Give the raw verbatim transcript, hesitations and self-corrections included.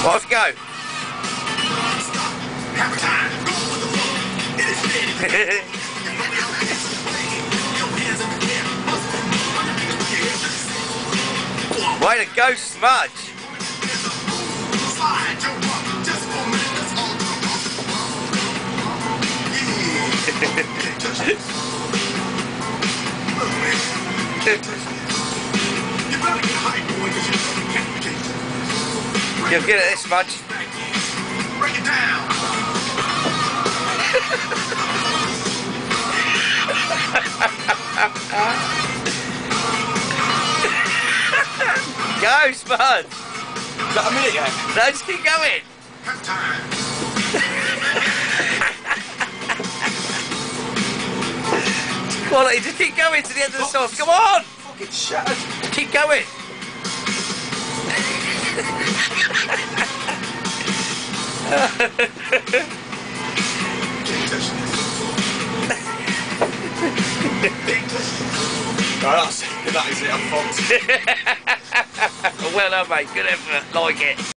Off you go. Way to go, Smudge. You'll get it this much. Break it down. Go, Smudge. Is that a minute yet? No, just keep going. Have time. Quality, just keep going to the end of the song. Come on. Fucking shattered. Keep going. No, that's, that is it, I'm fucked. Well done, mate. Good effort. Like it.